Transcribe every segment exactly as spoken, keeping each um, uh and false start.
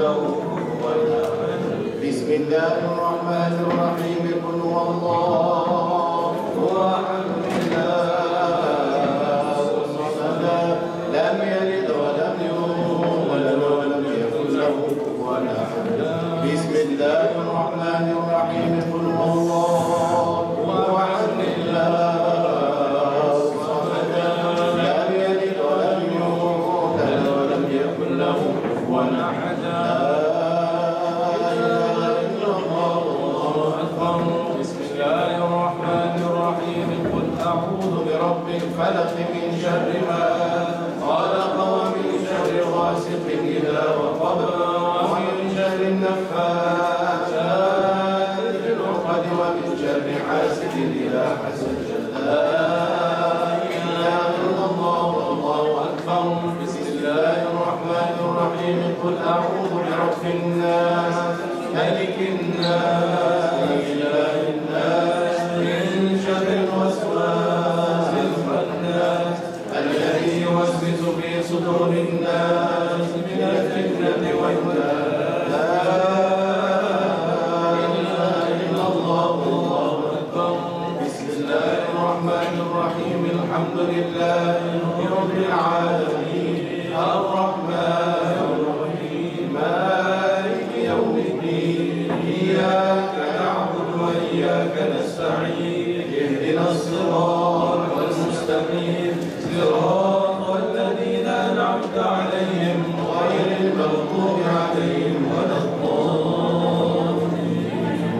له كفوا أحد. بسم الله الرحمن الرحيم. قل هو الله أحد الله الصمد لم يلد ولم يولد ولم يكن له كفوا أحد. بسم الله الرحمن الرحيم. قل هو الله أحد الله الصمد لم يلد ولم يولد ولم يكن له كفوا أحد. أعوذ برب الفلق من شر ما خلق ومن شر غاسق إذا وقب ومن شر النفاثات في العقد ومن شر حاسد إذا حسد. لا إله إلا الله والله أكبر. بسم الله الرحمن الرحيم. قل أعوذ برب الناس ملك الناس إله الناس من شر الوسواس الخناس الذي يوسوس في صدور الناس من الفتنة والناس. لا إله إلا الله والله أكبر. بسم الله الرحمن الرحيم. الحمد لله رب العالمين الرحمن الرحيم مالك يوم الدين إياك نعبد وإياك نستعين اهدنا الصراط المستقيم صراط الذين أنعمت عليهم غير المغضوب عليهم ولا الضالين.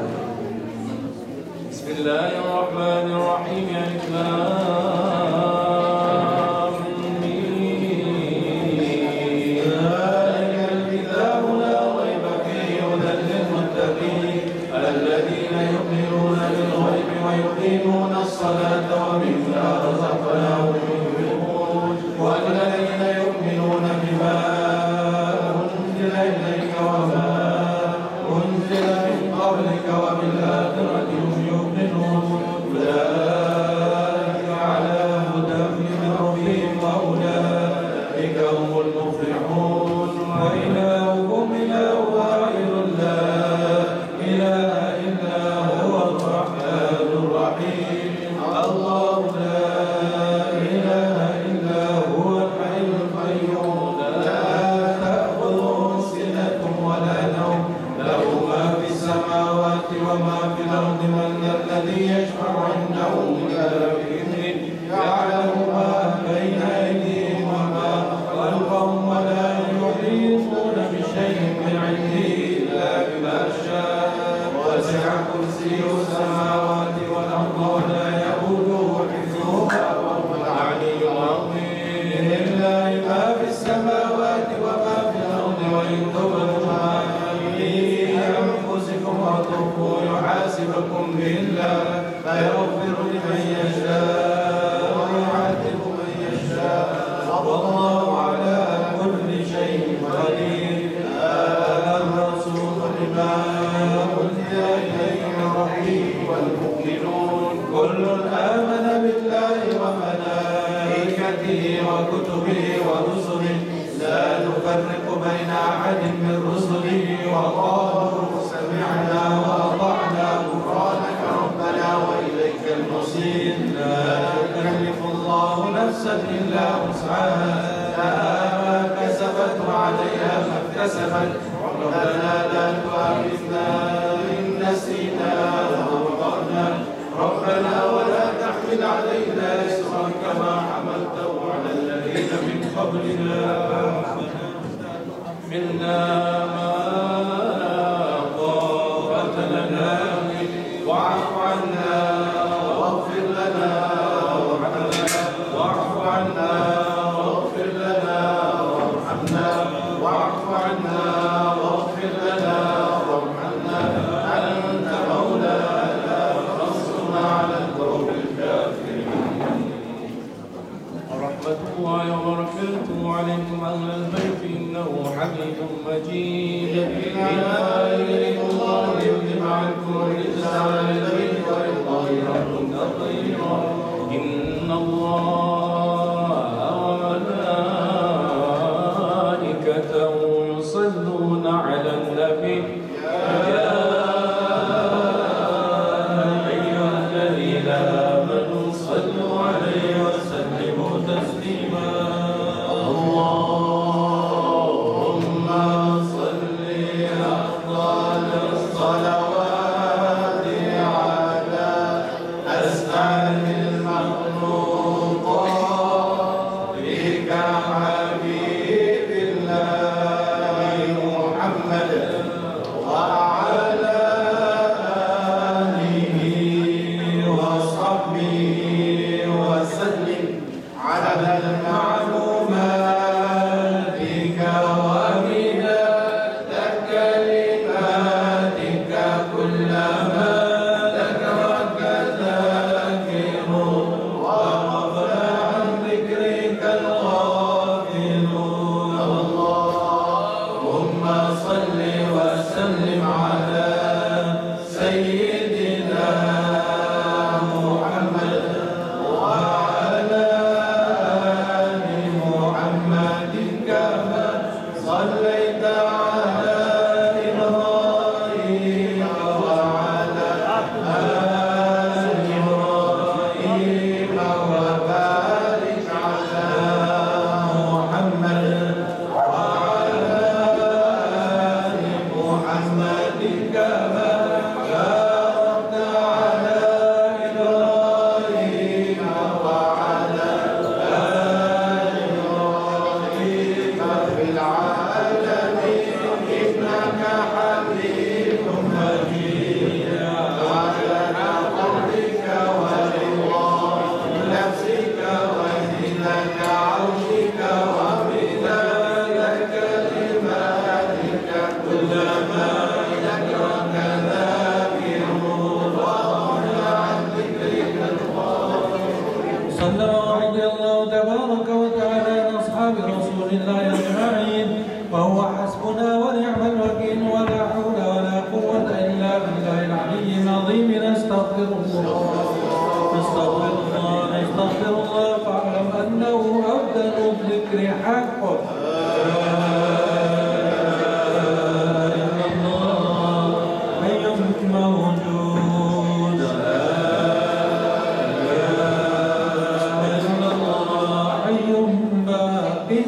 بسم الله الرحمن الرحيم. ألف لام ميم ذلك الكتاب لا ريب فيه هدى للمتقين الذين يؤمنون بالغيب ويقيمون الصلاة ومما رزقناهم ينفقون والذين يؤمنون بما أنزل إليك وما أنزل من قبلك وبالآخرة هم يؤمنون أولئك على هدى من ربهم وأولئك هم المفلحون. وإلهكم إله واحد لا إله إلا هو الرحمن الرحيم. الله لا إله إلا هو الحي القيوم لا تأخذه سنة ولا نوم له ما في السماوات وما في الأرض. من الذي يشفع عنده إلا بإذنه يعلم ما بين أيديهم وما خلفهم ولا يحيطون بشيء من علمه إلا بما شاء. وسع كرسيه السماوات والأرض ولا يئوده حفظهما وهو العلي العظيم. لله ما في السماوات وما في الأرض وإن تبدوا ما في أنفسكم وتخفوه يحاسبكم به الله فيغفر لمن يشاء ويعذب من يشاء والله على كل شيء قدير. آمن الرسول بما أنزل إليه من ربه والمؤمنون كل آمن بالله وملائكته وكتبه ورسله لا نفرق بين أحد من رسله وقالوا سمعنا وأطعنا غفرانك ربنا وإليك المصير. لا يكلف الله نفسا إلا وسعها لها ما كسبت وعليها ما اكتسبت. ربنا لا تؤاخذنا إن نسينا وأخطأنا ربنا ولا تحمل علينا إصرا كما حملته على الذين من قبلنا. منا ما طاقة لنا واعف عنا واغفر لنا واعف عنا واغفر لنا وارحمنا واعف عنا واغفر لنا وارحمنا أنت مولانا فانصرنا على القوم الكافرين. ورحمة الله وبركاته عليكم أهل البيت إنه حميد مجيد. إنا إليكم الله يجمع عنكم الرجس على البيت ويطهركم تطهيرا. إن الله وملائكته يصلون يصلون على النبي يا أيها الذين آمنوا صلوا عليه وسلموا تسليما. اللهم صل أفضل الصلوات على أسعد المخلوقات بك حبيب الله محمد وعلى آله وصحبه وسلم على المعلومات بك ومداد كلماتك كلما ذكرك ذاكرون وغفل عن ذكرك الغافلون. اللهم صل وسلم على سيدنا محمد وعلى آل محمد كما صليت على إبراهيم وعلى آل إبراهيم وبارك على محمد وعلى آل محمد كما باركت على إبراهيم وعلى آل إبراهيم في العالمين إنك حميد مجيد. وعلى قولك ورضا نفسك وزنة عرشك ومداد كلماتك كلما ذكرك ذاكرون وغفل عن ذكرك الغافلون. صلى رضي الله تبارك وتعالى عن أصحاب رسول الله أجمعين وهو حسبنا ونعم الوكيل ولا حول ولا قوة إلا بالله العلي العظيم. نستغفر الله نستغفر الله نستغفر الله فاعلم أنه أبدل الذكر حق. حي موجود حي باقي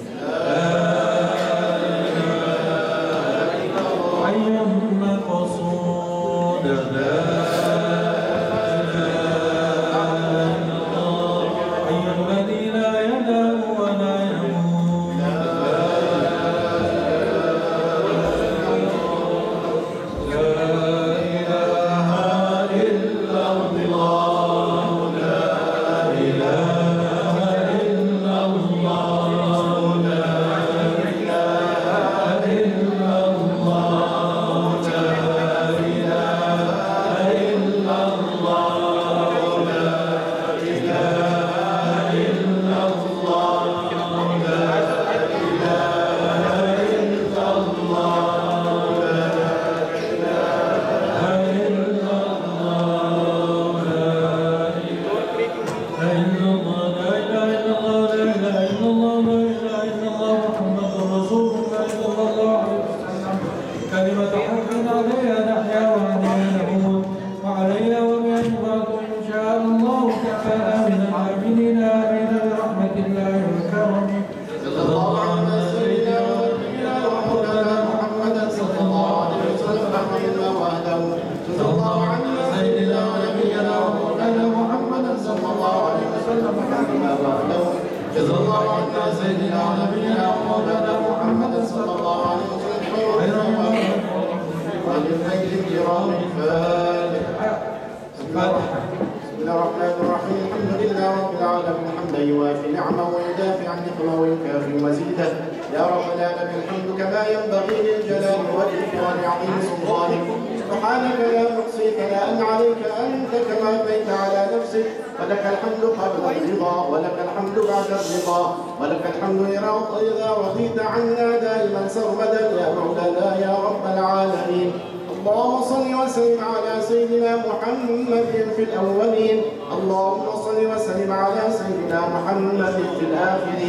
حي مقصود حي الذي لا ينام ولا يموت. لا إله إلا الله لا إله إلا الله لا إله إلا الله لا إله إلا الله لا إله إلا الله لا إله إلا الله لا كلمة حق عليها نحيا وعليها نموت وعليها وبها نبات إن شاء الله تعالى من العاملين آمين برحمة الله وكرمه. صلى الله على سيدنا ونبينا ومولانا محمد صلى الله عليه وسلم إلا وحده. صلى الله على سيدنا ونبينا ومولانا محمد صلى الله عليه وسلم إلا وحده. صلى الله على سيدنا ونبينا ومولانا محمد صلى الله عليه وسلم وللمجد الكرام الفاتحة. بسم الله الرحمن الرحيم. الحمد لله رب العالمين حمدا يوافي نعمه ويدافع عن نقمه ويكافئ مزيدا. يا رب العالمين الحمد كما ينبغي للجلال والإكرام عظيم سلطانك. سبحانك لا نحصي ثناء عليك أنت كما أثنيت على نفسك. ولك الحمد قبل الرضا ولك الحمد بعد الرضا ولك الحمد إذا رضيت عنا دائما سرمدا يا مولانا يا رب العالمين. اللهم صل وسلم على سيدنا محمد في الأولين. اللهم صل وسلم على سيدنا محمد في الآخرين.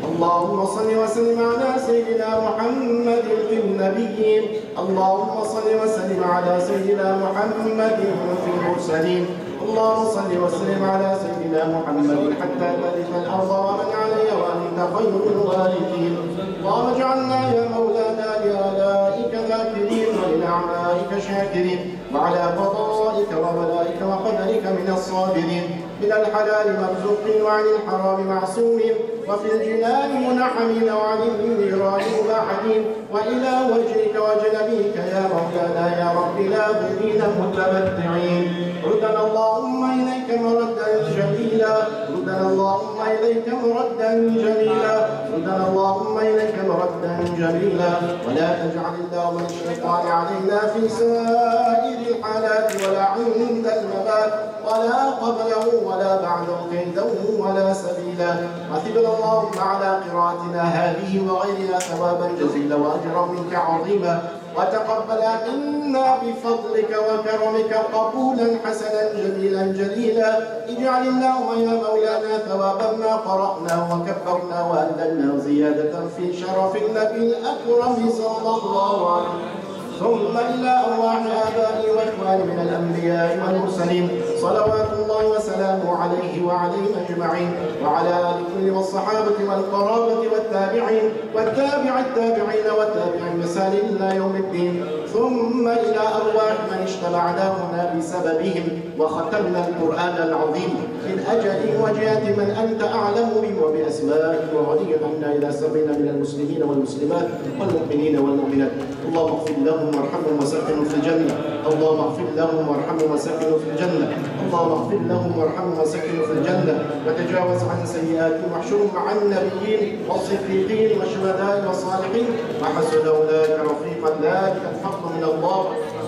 اللهم صل وسلم على سيدنا محمد في النبيين. اللهم صل وسلم على سيدنا محمد في المرسلين. اللهم صل وسلم على سيدنا محمد حتى ترث الارض ومن عليها وانت خير الوارثين. اللهم اجعلنا يا مولانا لآلائك ذاكرين ولنعمائك شاكرين وعلى قضائك وولائك وقدرك من الصابرين، من الحلال مرزوقين وعن الحرام معصومين، وفي الجنان منعمين وعن النيران مباحدين، وإلى وجهك وجنبيك يا مولانا يا رب ناظرين متمتعين. ردنا اللهم إليك مردا جميلا، ردنا اللهم إليك مردا جميلا، ردنا اللهم إليك مردا جميلا، ولا تجعل اللهم الشيطان علينا في سائر الحالات ولا عند الممات ولا قبله ولا بعده كيده ولا سبيلا. وثبنا اللهم على قراءتنا هذه وغيرها ثوابا جزيلا وأجرا منك عظيما، وتقبل منا بفضلك وكرمك قبولا حسنا جميلا جليلا. اجعل اللهم يا مولانا ثوابا ما قرأنا وكبرنا وأهللنا زيادة في شرف النبي الأكرم صلى الله عليه وسلم، ثم إلى أرواح آبائي وإخواني من الأنبياء والمرسلين صلوات الله وسلامه عليه وعليهم أجمعين، وعلى آل كل والصحابة والقرابة والتابعين والتابع التابعين والتابع المسال إلى يوم الدين، ثم إلى أرواح من اجتمعنا هنا بسببهم وختمنا القرآن العظيم من أجل وجهة من أنت أعلم بهم وبأسمائهم وغني عنا إلى سبيل من المسلمين والمسلمات والمؤمنين والمؤمنات. اللهم اغفر لهم وارحمهم وسكنوا في الجنة. اللهم اغفر لهم وارحمهم وسكنوا في الجنة. اللهم اغفر لهم وارحمهم وسكنوا في الجنة، وتجاوز عن سيئاتهم واحشرهم مع النبيين والصديقين والشهداء والصالحين وحسن أولئك رفيقا. ذلك الفضل من الله.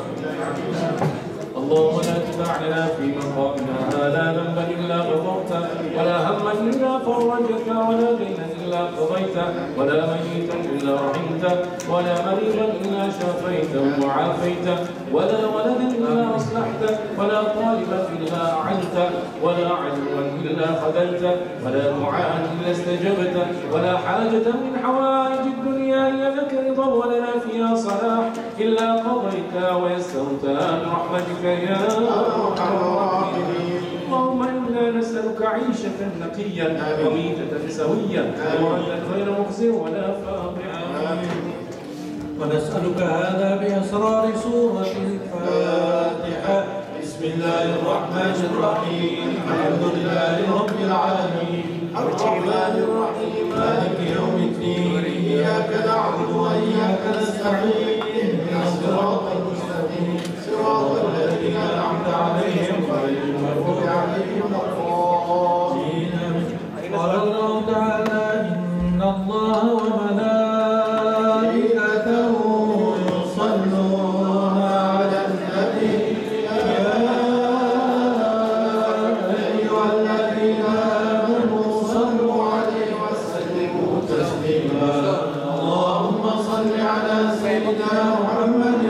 اللهم لا تدع لنا في مقامنا هذا ذنبا الا غفرته، ولا هما الا فرجته، ولا دينا الا قضيته، ولا ميتا الا رحمته، ولا مريضا الا شفيته وعافيته، ولا ولدا الا اصلحته، ولا طالبا الا اعنته، ولا عدوا الا خذلته، ولا دعاء الا استجبته، ولا حاجه من حوائج الدنيا هي لك رضا ولنا فيها صلاح الا قضيتها ويسرتها برحمتك يا أرحم الراحمين. اللهم إنا نسألك عيشة نقية وميتة سوية ومردا غير مخزي ولا فاقع، ونسألك هذا بأسرار سورة الفاتحة. بسم الله الرحمن الرحيم، الحمد لله رب العالمين، الرحمن الرحيم، مالك يوم الدين، إياك نعبد وإياك نستعين، اهدنا الصراط المستقيم صراط الذين أنعمت عليهم غير المغضوب عليهم ولا الضالين. قال الله تعالى: إن الله وملائكته يصلون على النبي يا أيها الذين آمنوا صلوا عليه وسلموا تسليما. اللهم صل على سيدنا محمد